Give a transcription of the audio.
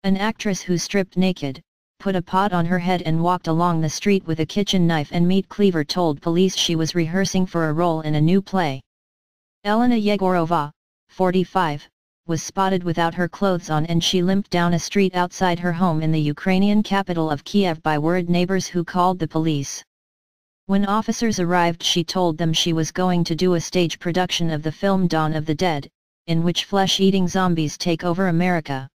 An actress who stripped naked, put a pot on her head and walked along the street with a kitchen knife and meat cleaver told police she was rehearsing for a role in a new play. Elena Yegorova, 45, was spotted without her clothes on and she limped down a street outside her home in the Ukrainian capital of Kiev by worried neighbors who called the police. When officers arrived, she told them she was going to do a stage production of the film Dawn of the Dead, in which flesh-eating zombies take over America.